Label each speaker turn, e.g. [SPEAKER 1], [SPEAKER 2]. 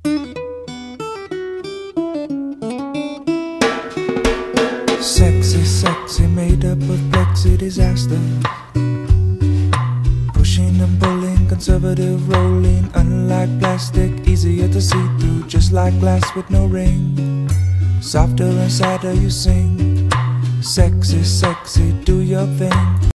[SPEAKER 1] Sexy, sexy, made up of plexi disaster. Pushing and pulling, conservative rolling. Unlike plastic, easier to see through. Just like glass with no ring. Softer and sadder you sing. Sexy, sexy, do your thing.